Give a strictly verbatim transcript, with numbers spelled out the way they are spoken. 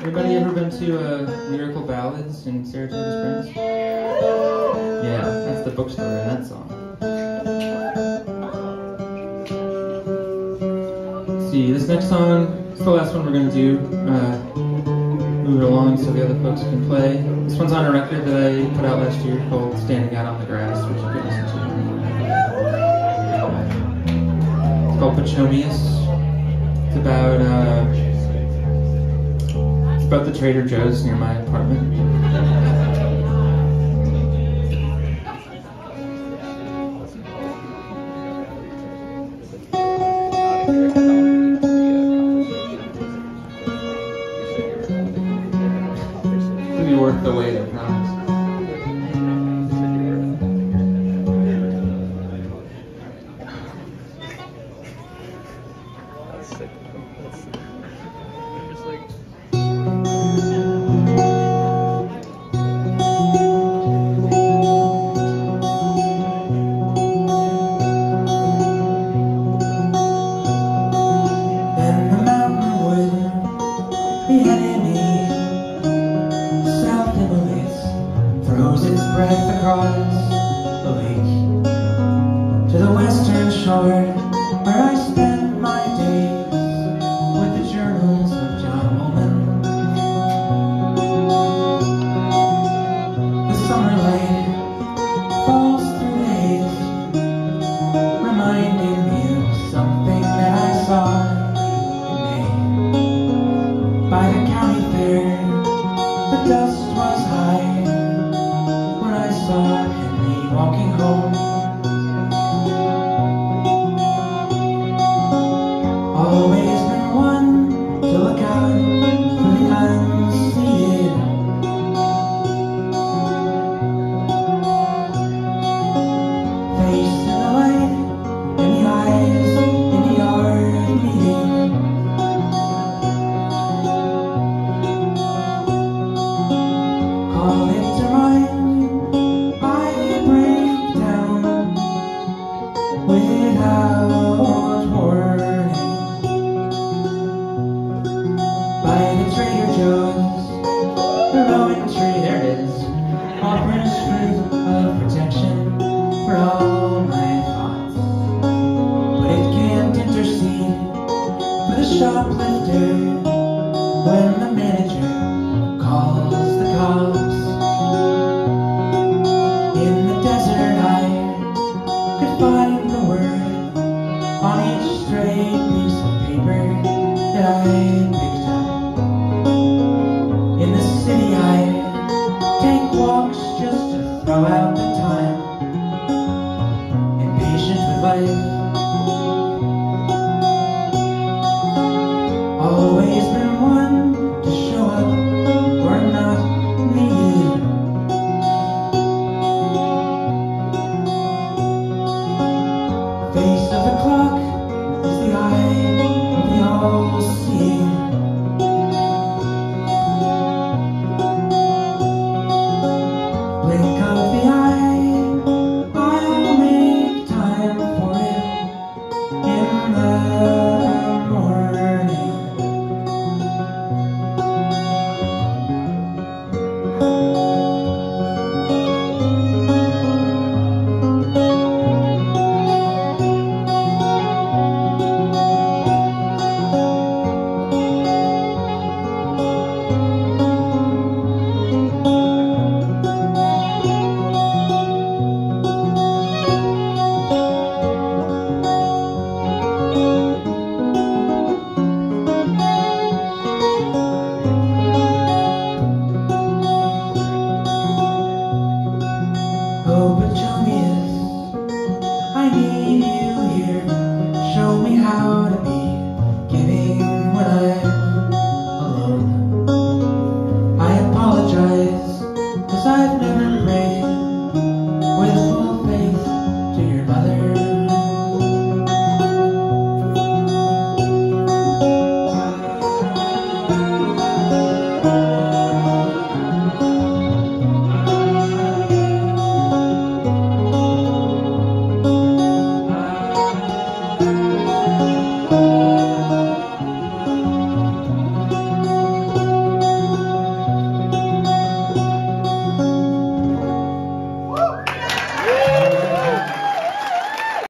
Anybody ever been to uh, Lyrical Ballads in Saratoga Springs? Yeah, that's the bookstore in that song. Let's see, this next song is the last one we're going to do. Uh, move it along so the other folks can play. This one's on a record that I put out last year called Standing Out on the Grass, which you can listen to. It's called Pachomius. It's about, uh, it's about the Trader Joe's near my apartment. It'll be worth the wait, I promise. Its breath across the lake to the western shore, where I spent my days with the journals of John Woolman. The summer light falls through the haze, reminding me of something that I saw in May. By the county fair, the dust was high. I saw Henry walking home. Always been one to look out for the unseen. Face in the light, and the eyes in the yard meeting. Call it to mind. Without warning, by the Trader Joe's, the rowan tree, there it is, offers fruit of protection for all my thoughts. But it can't intercede for the shoplifter when the manager calls the cops. In the desert I could find the word on each stray piece of paper that I picked up. In the city I take walks just to throw out the time, impatient with life. Always been one to show up or not needed. Face of the clock is the eye of the all-seeing. Blink of the eye, I'll make time for it in the